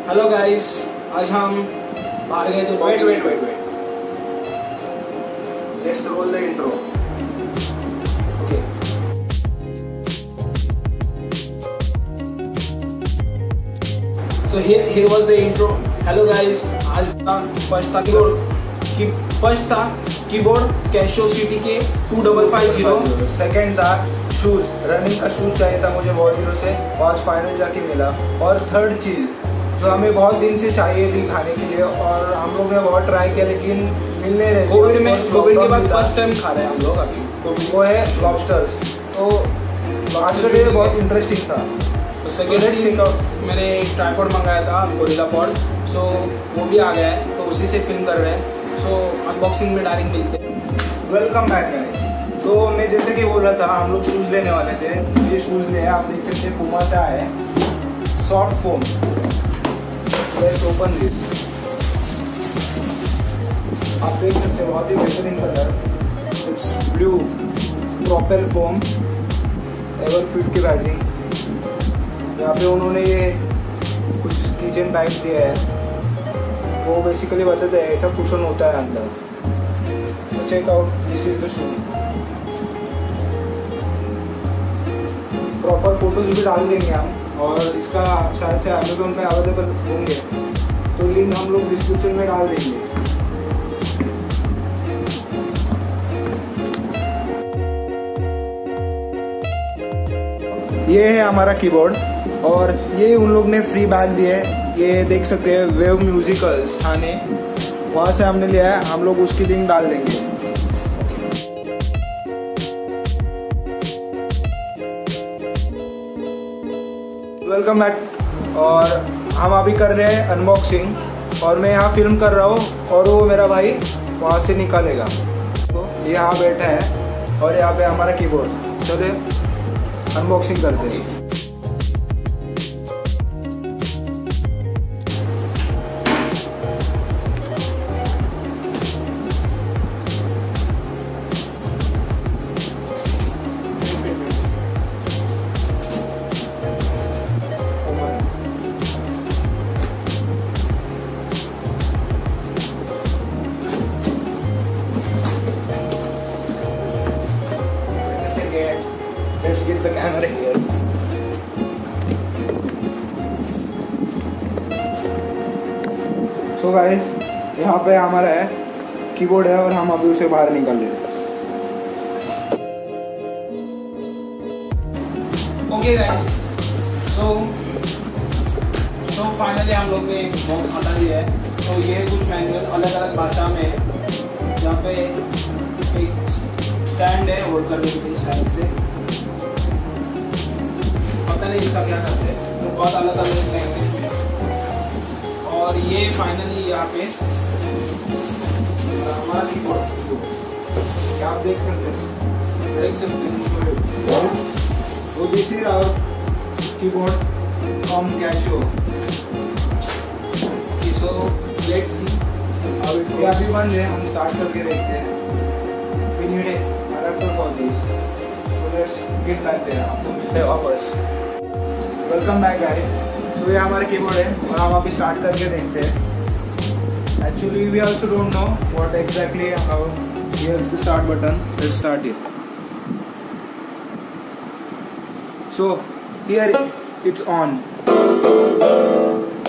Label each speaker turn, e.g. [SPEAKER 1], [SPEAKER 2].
[SPEAKER 1] Hello guys, आज हम बाहर गए थे।
[SPEAKER 2] Wait let's roll the intro.
[SPEAKER 1] Okay, so here was the intro. Hello guys, आज फर्स्ट था कीबोर्ड कैशियो सिटी के 2550।
[SPEAKER 2] सेकंड था शूज, रनिंग का शूज चाहिए था मुझे बहुत दिनों से, आज फाइनल जाके मिला। और थर्ड चीज़ जो हमें बहुत दिन से चाहिए थी खाने के लिए और हम लोग ने बहुत ट्राई किया लेकिन मिलने रहे।
[SPEAKER 1] कोविड के बाद फर्स्ट टाइम खा रहे हैं हम लोग अभी,
[SPEAKER 2] तो वो है लॉबस्टर्स। तो आज का डे बहुत इंटरेस्टिंग था।
[SPEAKER 1] तो सेकेंड मैंने एक ट्राइपॉड मंगाया था, गोरिल्ला पॉड, सो वो भी आ गया है, तो उसी से फिल्म कर रहे हैं। सो अनबॉक्सिंग में डायरेक्ट मिलते हैं।
[SPEAKER 2] Welcome back guys. तो मैं जैसे कि बोल रहा था, हम लोग शूज़ लेने वाले थे। ये शूज़ ले आप देख सकते हैं, पुमा से आए हैं, soft foam. Let's open this. आप देख सकते हैं बहुत ही बेहतरीन colour, it's blue proper foam, ever fit की बैजिंग। यहाँ पे उन्होंने ये कुछ किचन टाइप दिया है, वो बेसिकली बताते हैं ऐसा कुशन होता है अंदर। तो check out, this is the shoe. Proper photos भी डाल देंगे हम, और इसका शायद से अमेजोन पे अवेलेबल होंगे, तो लिंक हम लोग डिस्क्रिप्शन में डाल देंगे। ये है हमारा कीबोर्ड, और ये उन लोग ने फ्री बैग दिए है। ये देख सकते हैं, वेव म्यूजिकल्स थाने, वहाँ से हमने लिया है। हम लोग उसकी लिंक डाल देंगे। Welcome back. और हम अभी कर रहे हैं अनबॉक्सिंग, और मैं यहाँ फिल्म कर रहा हूँ और वो मेरा भाई वहाँ से निकालेगा। तो यहाँ बैठा है और यहाँ पे हमारा कीबोर्ड। चलिए अनबॉक्सिंग करते हैं। Let's get the camera here. So guys, यहाँ पे हमारा है कीबोर्ड है और हम अभी उसे बाहर निकाल रहे हैं।
[SPEAKER 1] ओके गाइस, सो फाइनली हम लोग ने बहुत हटा लिया है। तो ये कुछ मैनुअल अलग अलग भाषा में है। यहाँ पे एक स्टैंड है होल्ड करने के लिए, साइड से पता नहीं इसका क्या करते हैं, तो बहुत अलग अलग लैंग्वेज में। और ये फाइनली यहाँ पे हमारा कीबोर्ड, आप देख सकते हैं। तो this is our keyboard from Casio. So let's see how it goes. अभी बंद है, हम स्टार्ट करके देखते हैं। We need an adapter for this, so let's get back there। आपको मिलते हैं वापस। Welcome back guys. तो ये हमारा कीबोर्ड है और हम अभी स्टार्ट करके देखते हैं। Actually we also don't know what exactly how. Here is the start button, let's start it. So here it's on.